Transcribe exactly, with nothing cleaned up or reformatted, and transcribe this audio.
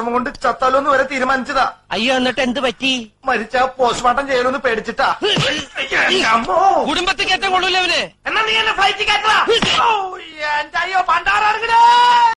വിഷമം കൊണ്ട് ചത്താലോന്ന് വരെ തീരുമാനിച്ചതാ. അയ്യോ, എന്നിട്ട് എന്ത് പറ്റി? മരിച്ച പോസ്റ്റ്മോർട്ടം ചെയ്യലൊന്ന് പേടിച്ചിട്ടാ. കുടുംബത്തിൽ കയറ്റം കൊള്ളൂലേ അവന്? എന്നാ നീ എന്നെ ഫ്ലൈറ്റ് കയറ്റാ. എന്റെ അയ്യോ പണ്ടാറ